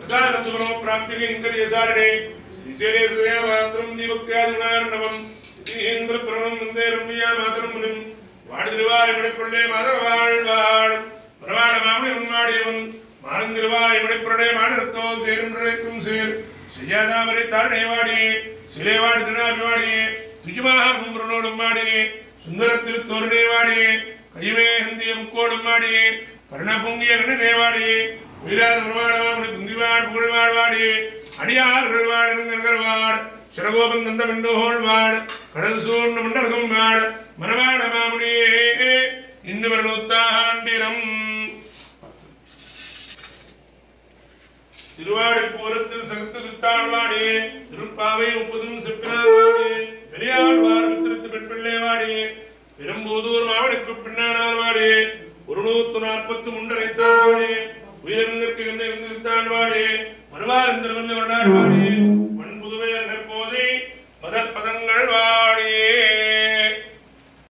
प्रसादसुभनो प्राप्तिलिङ्गर्यसारिणे श्रीशैलेशदेवात्रं दीपक्त्यादुणार्णवम् श्रीहेन्द्रप्रणं वन्दे रम्या मातरं मुनिं वाडितिरुवाय विडैप्पळ्ळे माधववाळ्वाळ प्रवाडमामणि उन्माडियवन् मानन्दिरुवाय विडैप्पळ्ळे माडरत्तो தேரும்ன்றேக்கும் சேர் செய்யாதாமரை தாரணை வாடியே சிலைவாடி தினாபிவாடியே துஜுமாக கும்புறனோடும் வாடியே சுந்தரத்தில் தோரணை வாடியே கைவே ஹந்திய முக்கோடும் வாடியே கருண பொங்கிய கண்ணே வாடியே வீராத பிரமாணமாமணி குந்திவாள் புகழ்வாள் வாடியே அடியார்கள் வாழ்வாள் சிறகோபம் தந்த மெண்டோழ்வாள் கடல் சூழ்ந்த மண்டலகும் வாள் மனவாட மாமுனியே இன்னு வருத்தாண்டிரம் திருவாடிப்பூரத்தில் சகத்து தித்தாழ்வாடியே திருப்பாவை 30 செப்பினார்வாடியே பெரியாழ்வார் வித்திருத்து பெண்பிள்ளை வாடியே பெரும்பூதூர் மாவடிக்கு பின்னானார் வாடியே 140 முண்டரைத்தாழ்வாடியே உயிரிழந்திற்கு இருந்தாழ்வாடியே மறுவார் இந்த வருடாழ்வாடியே மண்புதுவை நற்போதை மதற்பதங்கள் வாடியே